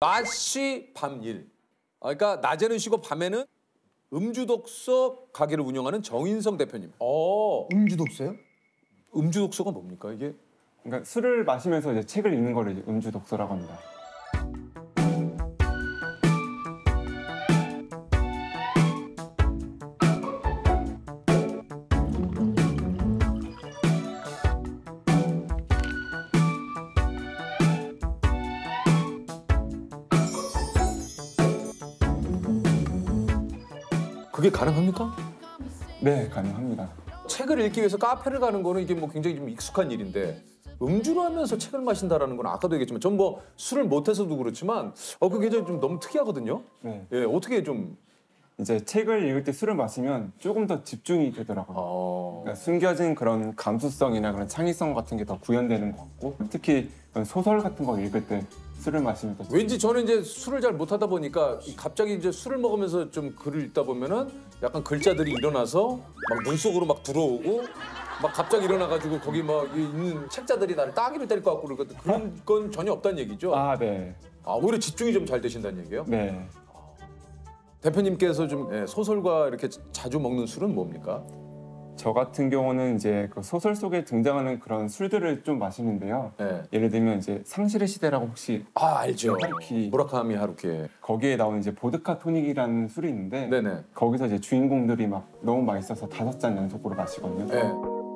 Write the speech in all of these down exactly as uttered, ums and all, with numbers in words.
낮시 밤일. 그러니까 낮에는 쉬고 밤에는 음주 독서 가게를 운영하는 정인성 대표님. 어. 음주 독서요? 음주 독서가 뭡니까 이게? 그러니까 술을 마시면서 이제 책을 읽는 거를 이제 음주 독서라고 합니다. 그게 가능합니까? 네, 가능합니다. 책을 읽기 위해서 카페를 가는 거는 이게 뭐 굉장히 좀 익숙한 일인데 음주를 하면서 책을 마신다라는 건 아까도 얘기했지만 전 뭐 술을 못해서도 그렇지만 어 그게 좀 너무 특이하거든요. 네. 예, 어떻게 좀 이제 책을 읽을 때 술을 마시면 조금 더 집중이 되더라고요. 어... 그러니까 숨겨진 그런 감수성이나 그런 창의성 같은 게 더 구현되는 것 같고 특히 소설 같은 거 읽을 때 술을 마시면 더 왠지 저는 이제 술을 잘 못하다 보니까 갑자기 이제 술을 먹으면서 좀 글을 읽다 보면은 약간 글자들이 일어나서 막 눈속으로 막 들어오고 막 갑자기 일어나가지고 거기 막 있는 책자들이 나를 따귀를 때릴 것 같고 그러거든. 그런 건 전혀 없다는 얘기죠? 아, 네. 아, 오히려 집중이 좀 잘 되신다는 얘기예요? 네. 대표님께서 좀 예, 소설과 이렇게 자주 먹는 술은 뭡니까? 저 같은 경우는 이제 그 소설 속에 등장하는 그런 술들을 좀 마시는데요. 네. 예를 들면 이제 상실의 시대라고 혹시 아 알죠. 하루키. 무라카미 하루키. 거기에 나오는 이제 보드카 토닉이라는 술이 있는데 네네. 거기서 이제 주인공들이 막 너무 맛있어서 다섯 잔 연속으로 마시거든요. 네.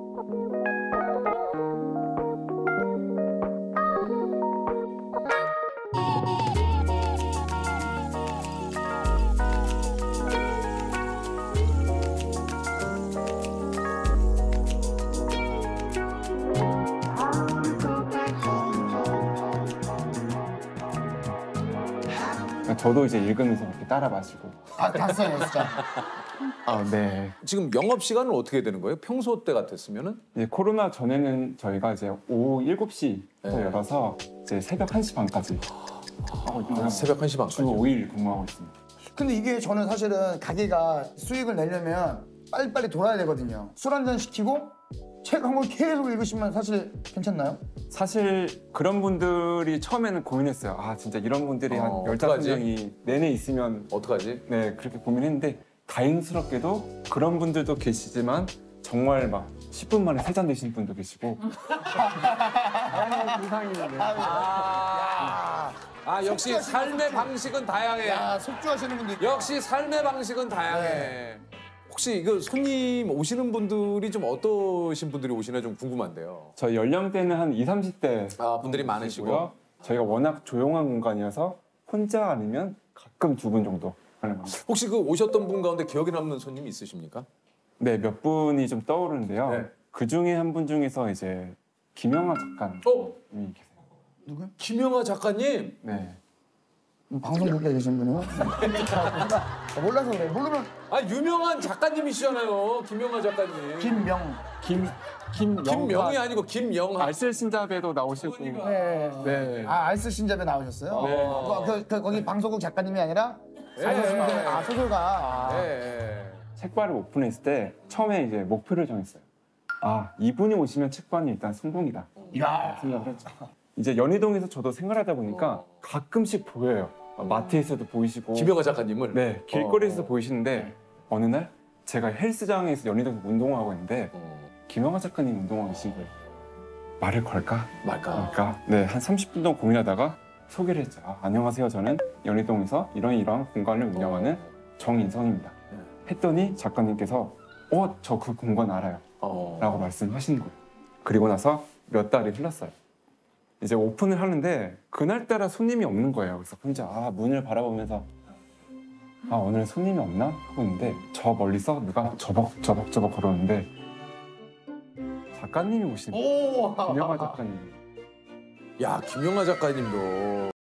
저도 이제 읽으면서 그렇게 따라 마시고. 아, 봤어요, 진짜. 아, 네. 지금 영업 시간은 어떻게 되는 거예요? 평소 때 같았으면은? 이제 코로나 전에는 저희가 이제 오후 일곱 시부터 네. 열어서 이제 새벽 한 시 반까지 하고 있고요. 아, 새벽 한 시 반까지. 주 오 일 근무하고 있습니다. 근데 이게 저는 사실은 가게가 수익을 내려면 빨리빨리 돌아야 되거든요. 술 한 잔 시키고 책 한 권 계속 읽으시면 사실 괜찮나요? 사실 그런 분들이 처음에는 고민했어요. 아, 진짜 이런 분들이 어, 한 열다섯 명이 내내 있으면 어떡하지? 네, 그렇게 고민했는데 다행스럽게도 그런 분들도 계시지만 정말 막 십 분 만에 세 잔 드시는 분도 계시고 아, 아 역시 삶의 방식은 다양해. 야, 속주하시는 분들 있다. 역시 삶의 방식은 다양해. 네. 혹시 이거 손님 오시는 분들이 좀 어떠신 분들이 오시나 좀 궁금한데요. 저희 연령대는 한 이십, 삼십 대 아, 분들이 많으시고. 저희가 워낙 조용한 공간이어서 혼자 아니면 가끔 두 분 정도 하는 겁니다. 혹시 그 오셨던 분 가운데 기억에 남는 손님이 있으십니까? 네, 몇 분이 좀 떠오르는데요. 네. 그 중에 한 분 중에서 이제 김영하 작가님이 어? 계세요. 누구요? 김영하 작가님? 네. 방송국에 계신 분이요? 아, 몰라서 그래. 모르면 아 유명한 작가님이시잖아요. 김영하 작가님. 김명. 김 김영하 김명이 아니고 김영하. 알쓸 신잡에도 나오시고. 네. 네. 아, 알쓸 신잡에 나오셨어요? 네. 어, 그, 그, 거기 방송국 작가님이 아니라 네. 알쓸 신잡, 아, 소설가. 아. 네. 책바를 오픈했을 때 처음에 이제 목표를 정했어요. 아, 이분이 오시면 책바는 일단 성공이다. 이야. 생각을 했죠. 이제 연희동에서 저도 생활하다 보니까 어. 가끔씩 보여요. 마트에서도 보이시고. 김영하 작가님을. 네, 길거리에서 어. 보이시는데 어느 날 제가 헬스장에서 연희동에서 운동하고 있는데 어. 김영하 작가님 운동하고 계신 거예요. 말을 걸까? 말까? 말까? 네, 한 삼십 분 동안 고민하다가 소개를 했죠. 아, 안녕하세요. 저는 연희동에서 이런 이런 공간을 운영하는 정인성입니다. 네. 했더니 작가님께서 어, 저 그 공간 알아요. 어. 라고 말씀하시는 거예요. 그리고 나서 몇 달이 흘렀어요. 이제 오픈을 하는데 그날따라 손님이 없는 거예요. 그래서 혼자 아, 문을 바라보면서 아, 오늘 손님이 없나? 하고 있는데 저 멀리서 누가 저벅 저벅 저벅 걸어오는데 작가님이 오시는 거예요. 오. 김영하 작가님. 야 김영하 작가님도.